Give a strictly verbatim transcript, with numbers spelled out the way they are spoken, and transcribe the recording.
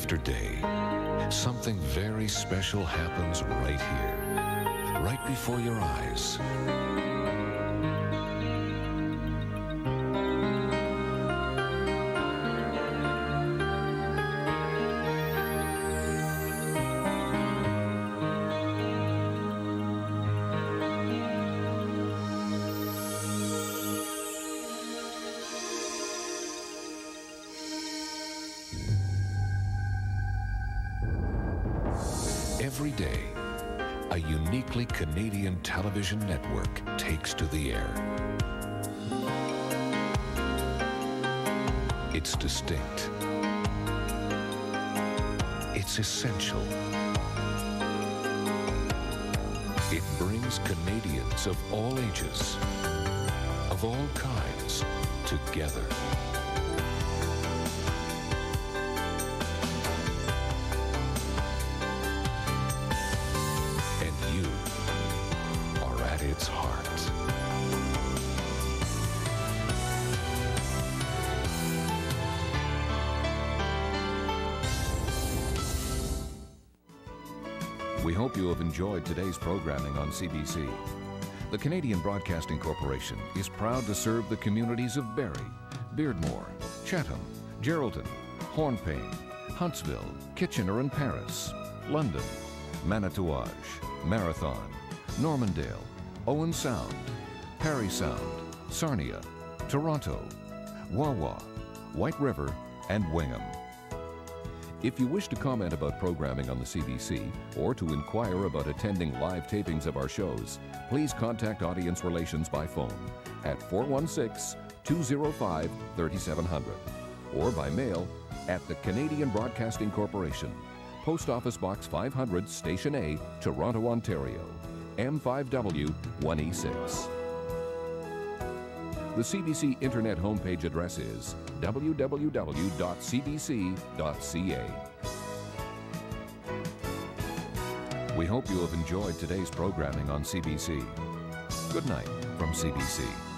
after day, something very special happens right here, right before your eyes. Every day, a uniquely Canadian television network takes to the air. It's distinct. It's essential. It brings Canadians of all ages, of all kinds, together. Its heart. We hope you have enjoyed today's programming on C B C. The Canadian Broadcasting Corporation is proud to serve the communities of Barrie, Beardmore, Chatham, Geraldton, Hornpayne, Huntsville, Kitchener and Paris, London, Manitouwadge, Marathon, Normandale, Owen Sound, Parry Sound, Sarnia, Toronto, Wawa, White River, and Wingham. If you wish to comment about programming on the C B C or to inquire about attending live tapings of our shows, please contact Audience Relations by phone at four one six, two zero five, three seven zero zero or by mail at the Canadian Broadcasting Corporation, Post Office Box five hundred, Station A, Toronto, Ontario, M five W one E six. The C B C Internet homepage address is w w w dot c b c dot c a. We hope you have enjoyed today's programming on C B C. Good night from C B C.